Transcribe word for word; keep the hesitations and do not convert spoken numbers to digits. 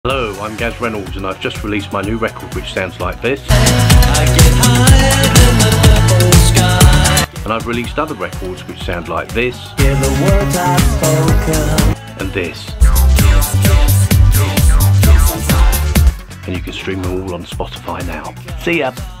Hello, I'm Gaz Reynolds and I've just released my new record which sounds like this. I get higher than the purple sky. And I've released other records which sound like this. Hear the words I've spoken. And this. And you can stream them all on Spotify now. See ya!